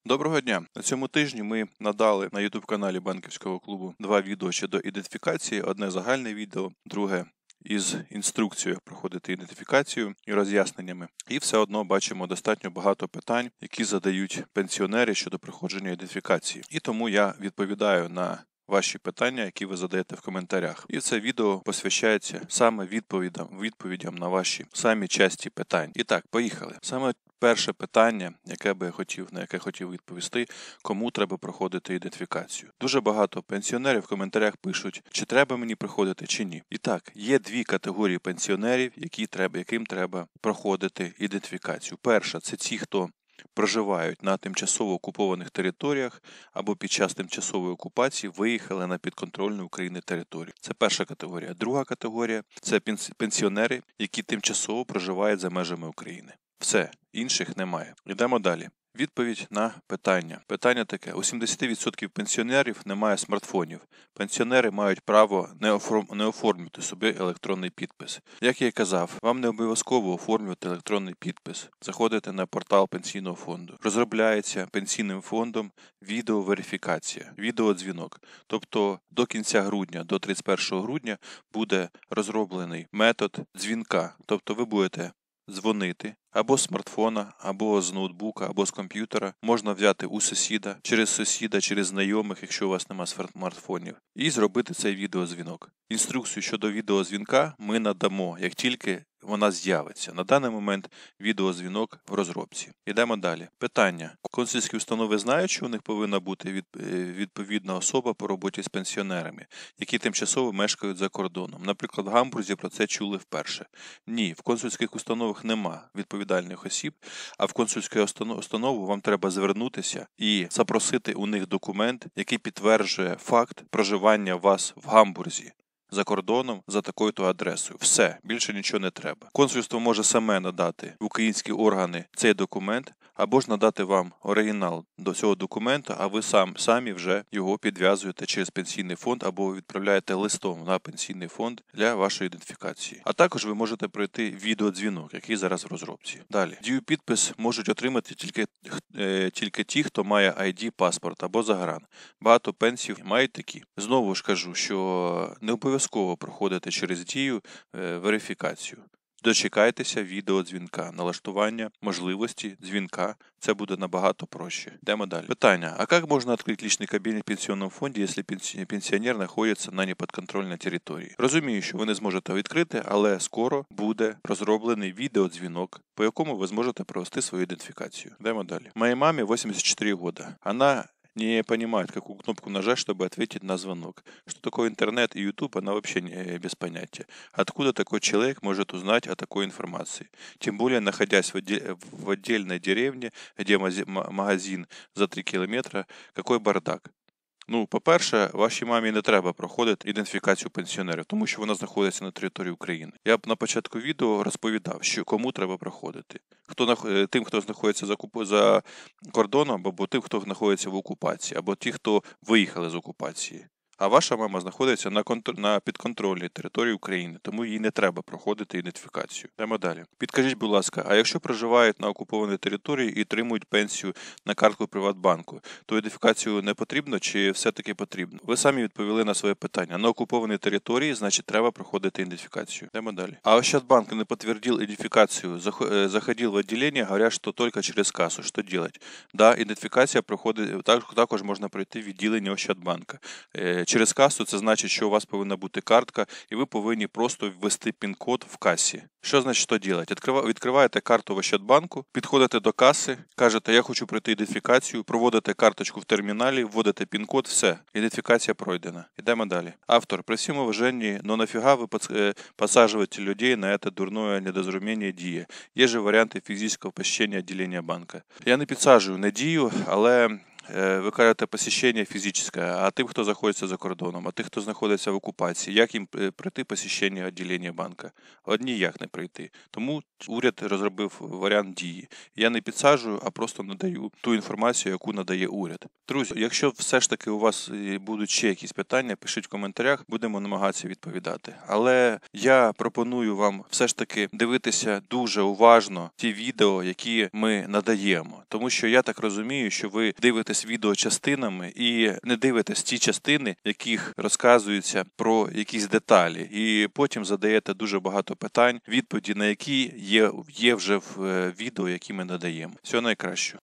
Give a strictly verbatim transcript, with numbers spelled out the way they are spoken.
Доброго дня! На цьому тижні ми надали на ютуб-каналі банківського клубу два відео щодо ідентифікації. Одне загальне відео, друге із інструкцією, як проходити ідентифікацію і роз'ясненнями. І все одно бачимо достатньо багато питань, які задають пенсіонери щодо проходження ідентифікації. І тому я відповідаю на ваші питання, які ви задаєте в коментарях. І це відео посвящається саме відповідям, відповідям на ваші самі часті питань. І так, поїхали. Саме перше питання, яке би я хотів, на яке хотів відповісти, кому треба проходити ідентифікацію. Дуже багато пенсіонерів в коментарях пишуть, чи треба мені проходити, чи ні. І так, є дві категорії пенсіонерів, які треба, яким треба проходити ідентифікацію. Перша – це ті, хто проживають на тимчасово окупованих територіях або під час тимчасової окупації виїхали на підконтрольну України територію. Це перша категорія. Друга категорія – це пенсіонери, які тимчасово проживають за межами України. Все, інших немає. Йдемо далі. Відповідь на питання. Питання таке. У сімдесят відсотків пенсіонерів немає смартфонів. Пенсіонери мають право не, оформ... не оформлювати собі електронний підпис. Як я і казав, вам не обов'язково оформлювати електронний підпис. Заходите на портал пенсійного фонду. Розробляється пенсійним фондом відеоверифікація, відеодзвінок. Тобто до кінця грудня, до тридцять першого грудня буде розроблений метод дзвінка. Тобто ви будете дзвонити або з смартфона, або з ноутбука, або з комп'ютера. Можна взяти у сусіда, через сусіда, через знайомих, якщо у вас немає смартфонів, і зробити цей відеодзвінок. Інструкцію щодо відеодзвінка ми надамо, як тільки вона з'явиться. На даний момент відеодзвінок в розробці. Йдемо далі. Питання. Консульські установи знають, що у них повинна бути відповідна особа по роботі з пенсіонерами, які тимчасово мешкають за кордоном. Наприклад, в Гамбурзі про це чули вперше. Ні, в консульських установах нема відповідальних осіб, а в консульську установу вам треба звернутися і запросити у них документ, який підтверджує факт проживання вас в Гамбурзі за кордоном, за такою-то адресою. Все, більше нічого не треба. Консульство може саме надати в українські органи цей документ, або ж надати вам оригінал до цього документа, а ви сам, самі вже його підв'язуєте через пенсійний фонд, або відправляєте листом на пенсійний фонд для вашої ідентифікації. А також ви можете пройти відеодзвінок, який зараз в розробці. Далі. Дію підпис можуть отримати тільки, е, тільки ті, хто має ай ді, паспорт або загран. Багато пенсій мають такі. Знову ж кажу, що не обов'язково проходити через дію е, верифікацію. Дочекайтеся відеодзвінка, налаштування можливості дзвінка. Це буде набагато проще. Йдемо далі. Питання. А як можна відкрити личний кабінет в пенсійному фонді, якщо пенсіонер знаходиться на непідконтрольній території? Розумію, що ви не зможете відкрити, але скоро буде розроблений відеодзвінок, по якому ви зможете провести свою ідентифікацію. Йдемо далі. Моїй мамі вісімдесят чотири роки. Вона не понимает, какую кнопку нажать, чтобы ответить на звонок. Что такое интернет и YouTube, она вообще не, без понятия. Откуда такой человек может узнать о такой информации? Тем более, находясь в, отдель, в отдельной деревне, где магазин за три кілометри, какой бардак. Ну, по-перше, вашій мамі не треба проходити ідентифікацію пенсіонерів, тому що вона знаходиться на території України. Я б на початку відео розповідав, що кому треба проходити. Хто, тим, хто знаходиться за, за кордоном, або тим, хто знаходиться в окупації, або ті, хто виїхали з окупації. А ваша мама знаходиться на, контр... на підконтрольній території України, тому їй не треба проходити ідентифікацію. Йдемо далі. Підкажіть, будь ласка, а якщо проживають на окупованій території і отримують пенсію на картку Приватбанку, то ідентифікацію не потрібно чи все-таки потрібно? Ви самі відповіли на своє питання. На окупованій території, значить, треба проходити ідентифікацію. Йдемо далі. А Ощадбанк не підтвердив ідентифікацію, заходив в відділення, говорять, що тільки через касу. Що робити? Да, ідентифікація проходить, також можна пройти в відділення Ощадбанка. Через касу це значить, що у вас повинна бути картка, і ви повинні просто ввести пін-код в касі. Що значить що робити? Відкриваєте карту в Ощадбанку, підходите до каси, кажете, я хочу пройти ідентифікацію, проводите карточку в терміналі, вводите пін-код, все, ідентифікація пройдена. Йдемо далі. Автор, при всім уваженні, но нафіга ви посаджуєте людей на це дурне недозрозуміння дії? Є же варіанти фізичного посещення відділення банка. Я не підсаджую на дію, але е, ви кажете посещення фізичне, а тим, хто знаходиться за кордоном, а тих, хто знаходиться в окупації, як їм е, пройти посещення відділення банка? Одні як не пройти. Тому уряд розробив варіант дії. Я не підсаджую, а просто надаю ту інформацію, яку надає уряд. Друзі, якщо все ж таки у вас будуть ще якісь питання, пишіть в коментарях, будемо намагатися відповідати. Але я пропоную вам все ж таки дивитися дуже уважно ті відео, які ми надаємо. Тому що я так розумію, що ви дивитесь відео частинами і не дивитесь ті частини, в яких розказується про якісь деталі. І потім задаєте дуже багато питань, відповіді на які є, є вже в відео, які ми надаємо. Всього найкращого.